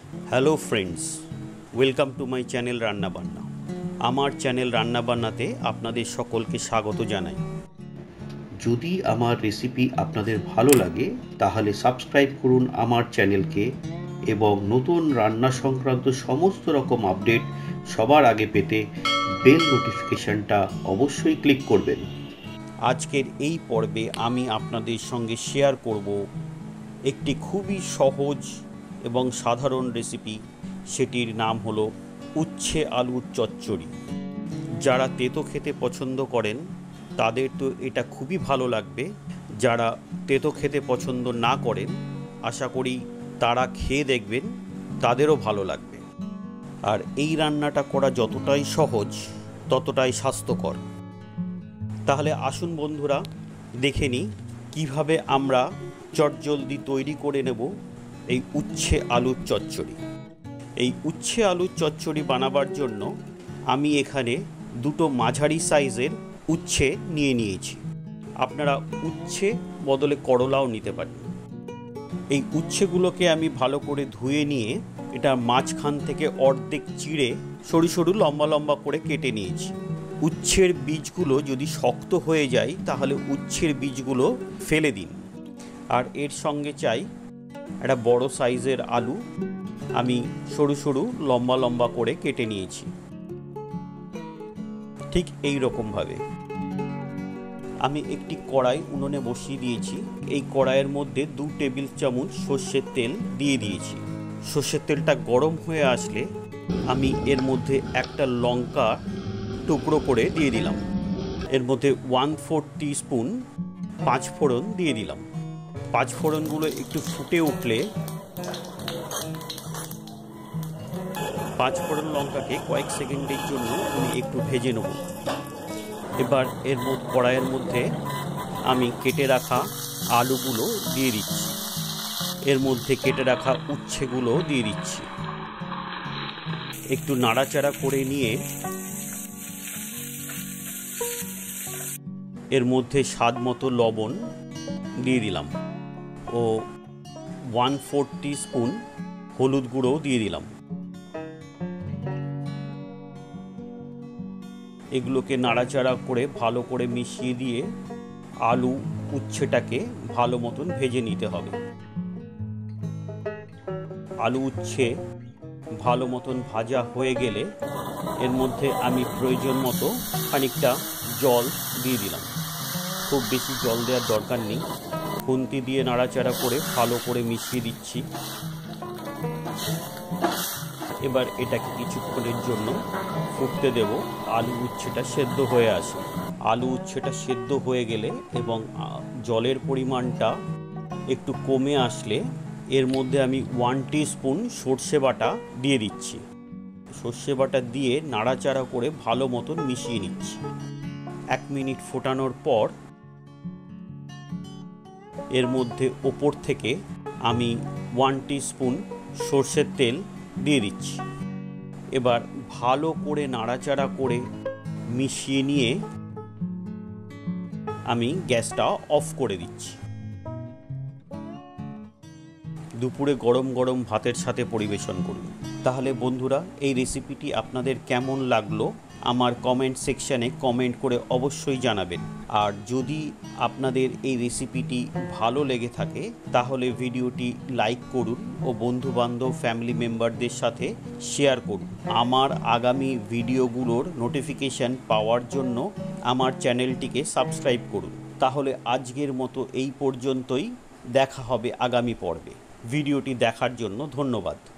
Hello friends, welcome to my channel Rannabanna. আমার channel রান্নাবান্নাতে আপনাদের সকলকে স্বাগত জানাই। যদি আমার রেসিপি আপনাদের ভালো লাগে তাহলে সাবস্ক্রাইব করুন আমার চ্যানেলকে এবং নতুন রান্না সংক্রান্ত সমস্ত রকম আপডেট সবার আগে পেতে বেল নোটিফিকেশনটা অবশ্যই ক্লিক করবেন। আজকের এই পর্বে আমি আপনাদের সঙ্গে শেয়ার করব একটি খুবই সহজ এবং সাধারণ রেসিপি। সেটির নাম হলো উচ্ছে আলুর চচ্চড়ি। যারা তেতো খেতে পছন্দ করেন তাদের তো এটা খুবই ভালো লাগবে। যারা তেতো খেতে পছন্দ না করেন আশা করি তারা খেয়ে দেখবেন, তাদেরও ভালো লাগবে। আর এই রান্নাটা করা যতটাই সহজ ততটাই স্বাস্থ্যকর। তাহলে আসুন বন্ধুরা, দেখে নিই কীভাবে আমরা চটজলদি তৈরি করে নেব এই উচ্ছে আলুর চচ্চড়ি। এই উচ্ছে আলুর চচ্চড়ি বানাবার জন্য আমি এখানে দুটো মাঝারি সাইজের উচ্ছে নিয়েছি। আপনারা উচ্ছে বদলে করলাও নিতে পারেন। এই উচ্ছেগুলোকে আমি ভালো করে ধুয়ে নিয়ে এটা মাঝখান থেকে অর্ধেক চিড়ে সরু সরু লম্বা লম্বা করে কেটে নিয়েছি। উচ্ছের বীজগুলো যদি শক্ত হয়ে যায় তাহলে উচ্ছের বীজগুলো ফেলে দিন। আর এর সঙ্গে চাই একটা বড় সাইজের আলু, আমি সরু সরু লম্বা লম্বা করে কেটে নিয়েছি ঠিক এই রকমভাবে। আমি একটি কড়াই উনুনে বসিয়ে দিয়েছি। এই কড়াইয়ের মধ্যে 2 টেবিল চামচ সর্ষের তেল দিয়ে দিয়েছি। সর্ষের তেলটা গরম হয়ে আসলে আমি এর মধ্যে একটা লঙ্কা টুকরো করে দিয়ে দিলাম। এর মধ্যে 1/4 টিস্পুন পাঁচফোড়ন দিয়ে দিলাম। পাঁচফোড়নগুলো একটু ফুটে উঠলে পাঁচফোড়ন লঙ্কাকে কয়েক সেকেন্ডের জন্য আমি একটু ভেজে নেব। এবার কড়াইয়ের মধ্যে আমি কেটে রাখা আলুগুলো দিয়ে দিচ্ছি। এর মধ্যে কেটে রাখা উচ্ছেগুলো দিয়ে দিচ্ছি। একটু নাড়াচাড়া করে নিয়ে এর মধ্যে স্বাদ মতো লবণ দিয়ে দিলাম ও 1/4 টিস্পুন হলুদ গুঁড়ো দিয়ে দিলাম। এগুলোকে নাড়াচাড়া করে ভালো করে মিশিয়ে দিয়ে আলু উচ্ছেটাকে ভালো মতন ভেজে নিতে হবে। আলু উচ্ছে ভালো মতন ভাজা হয়ে গেলে এর মধ্যে আমি প্রয়োজন মতো খানিকটা জল দিয়ে দিলাম। খুব বেশি জল দেওয়ার দরকার নেই। খুন্তি দিয়ে নাড়াচাড়া করে ভালো করে মিশিয়ে দিচ্ছি। এবার এটাকে কিছুক্ষণের জন্য ফুটতে দেব। আলু উচ্ছেটা সেদ্ধ হয়ে আসে। আলু উচ্ছেটা সেদ্ধ হয়ে গেলে এবং জলের পরিমাণটা একটু কমে আসলে এর মধ্যে আমি 1 টিস্পুন সর্ষে বাটা দিয়ে দিচ্ছি। সর্ষে বাটা দিয়ে নাড়াচাড়া করে ভালো মতন মিশিয়ে নিচ্ছি। 1 মিনিট ফোটানোর পর এর মধ্যে ওপর থেকে আমি 1 টিস্পুন সর্ষের তেল দিয়ে দিচ্ছি। এবার ভালো করে নাড়াচাড়া করে মিশিয়ে নিয়ে আমি গ্যাসটা অফ করে দিচ্ছি। দুপুরে গরম গরম ভাতের সাথে পরিবেশন করুন। তাহলে বন্ধুরা, এই রেসিপিটি আপনাদের কেমন লাগলো আমার কমেন্ট সেকশানে কমেন্ট করে অবশ্যই জানাবেন। আর যদি আপনাদের এই রেসিপিটি ভালো লেগে থাকে তাহলে ভিডিওটি লাইক করুন ও বন্ধুবান্ধব ফ্যামিলি মেম্বারদের সাথে শেয়ার করুন। আমার আগামী ভিডিওগুলোর নোটিফিকেশান পাওয়ার জন্য আমার চ্যানেলটিকে সাবস্ক্রাইব করুন। তাহলে আজকের মতো এই পর্যন্তই। দেখা হবে আগামী পর্বে। ভিডিওটি দেখার জন্য ধন্যবাদ।